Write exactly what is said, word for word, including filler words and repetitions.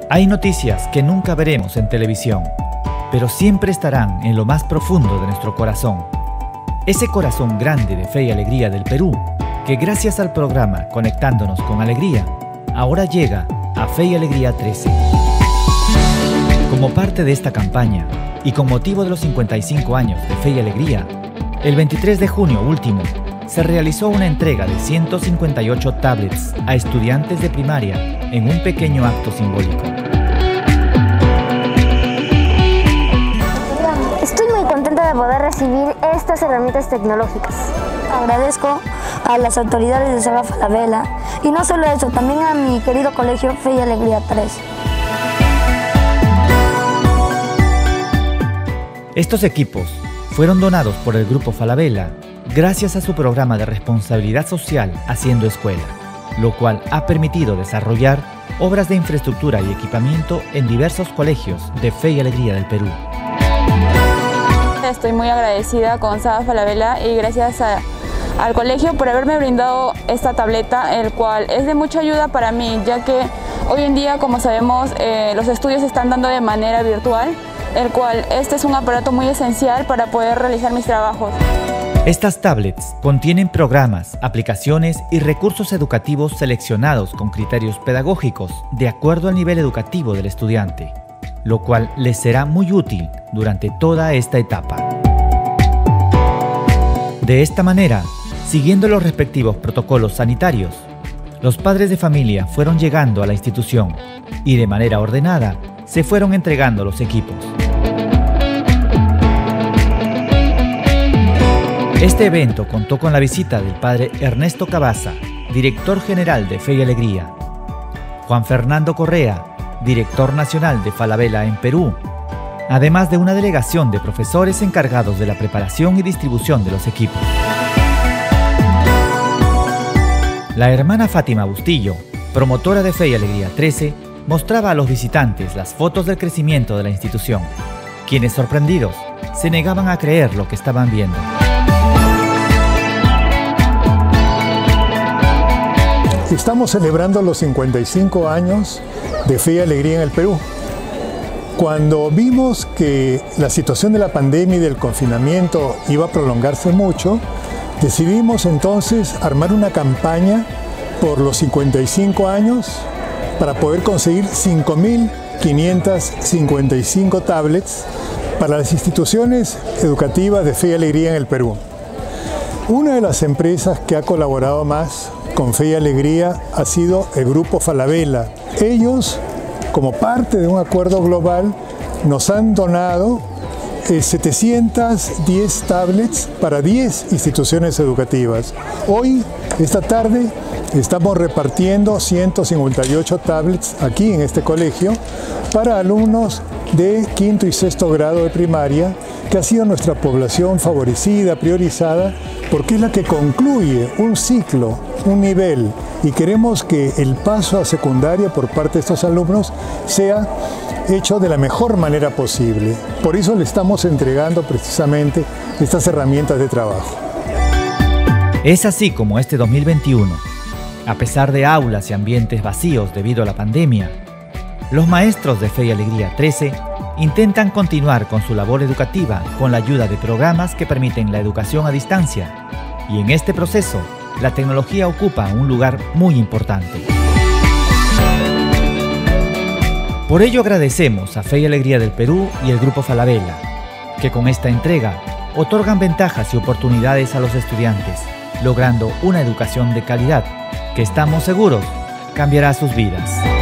Hay noticias que nunca veremos en televisión, pero siempre estarán en lo más profundo de nuestro corazón. Ese corazón grande de fe y alegría del Perú, que gracias al programa Conectándonos con Alegría, ahora llega a Fe y Alegría trece. Como parte de esta campaña, y con motivo de los cincuenta y cinco años de Fe y Alegría, el veintitrés de junio último, se realizó una entrega de ciento cincuenta y ocho tablets a estudiantes de primaria en un pequeño acto simbólico. Estoy muy contenta de poder recibir estas herramientas tecnológicas. Agradezco a las autoridades de Saga Falabella y no solo eso, también a mi querido colegio Fe y Alegría trece. Estos equipos fueron donados por el Grupo Falabella gracias a su programa de responsabilidad social Haciendo Escuela, lo cual ha permitido desarrollar obras de infraestructura y equipamiento en diversos colegios de Fe y Alegría del Perú. Estoy muy agradecida con Saga Falabella y gracias a, al colegio por haberme brindado esta tableta, el cual es de mucha ayuda para mí, ya que hoy en día, como sabemos, eh, los estudios se están dando de manera virtual, el cual este es un aparato muy esencial para poder realizar mis trabajos. Estas tablets contienen programas, aplicaciones y recursos educativos seleccionados con criterios pedagógicos de acuerdo al nivel educativo del estudiante, lo cual les será muy útil durante toda esta etapa. De esta manera, siguiendo los respectivos protocolos sanitarios, los padres de familia fueron llegando a la institución y de manera ordenada se fueron entregando los equipos. Este evento contó con la visita del padre Ernesto Cabaza, director general de Fe y Alegría, Juan Fernando Correa, director nacional de Falabella en Perú, además de una delegación de profesores encargados de la preparación y distribución de los equipos. La hermana Fátima Bustillo, promotora de Fe y Alegría trece, mostraba a los visitantes las fotos del crecimiento de la institución, quienes sorprendidos se negaban a creer lo que estaban viendo. Estamos celebrando los cincuenta y cinco años de Fe y Alegría en el Perú. Cuando vimos que la situación de la pandemia y del confinamiento iba a prolongarse mucho, decidimos entonces armar una campaña por los cincuenta y cinco años para poder conseguir cinco mil quinientas cincuenta y cinco tablets para las instituciones educativas de Fe y Alegría en el Perú. Una de las empresas que ha colaborado más con Fe y Alegría ha sido el Grupo Falabella. Ellos, como parte de un acuerdo global, nos han donado eh, setecientas diez tablets para diez instituciones educativas. Hoy, esta tarde, estamos repartiendo ciento cincuenta y ocho tablets aquí en este colegio para alumnos de quinto y sexto grado de primaria, que ha sido nuestra población favorecida, priorizada, porque es la que concluye un ciclo, un nivel, y queremos que el paso a secundaria por parte de estos alumnos sea hecho de la mejor manera posible. Por eso le estamos entregando precisamente estas herramientas de trabajo. Es así como este dos mil veintiuno, a pesar de aulas y ambientes vacíos debido a la pandemia, los maestros de Fe y Alegría trece intentan continuar con su labor educativa con la ayuda de programas que permiten la educación a distancia, y en este proceso la tecnología ocupa un lugar muy importante. Por ello agradecemos a Fe y Alegría del Perú y el Grupo Falabella, que con esta entrega otorgan ventajas y oportunidades a los estudiantes, logrando una educación de calidad que estamos seguros cambiará sus vidas.